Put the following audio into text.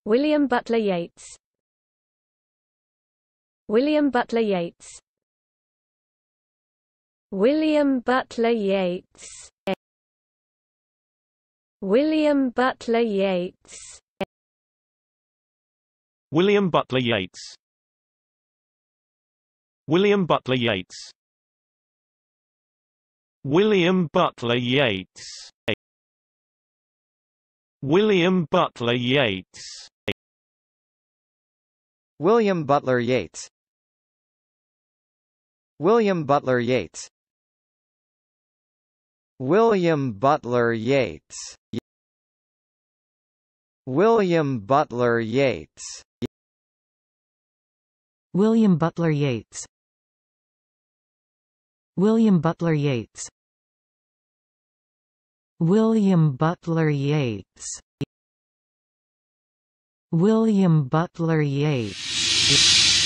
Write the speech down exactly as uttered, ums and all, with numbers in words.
William Butler Yeats. William Butler Yeats. William Butler Yeats. William Butler Yeats. William Butler Yeats. William Butler Yeats. William Butler Yeats. William Butler Yeats. William Butler Yeats. William Butler Yeats. William Butler Yeats. William Butler Yeats. William Butler Yeats. William Butler Yeats. William Butler Yeats. William Butler Yeats.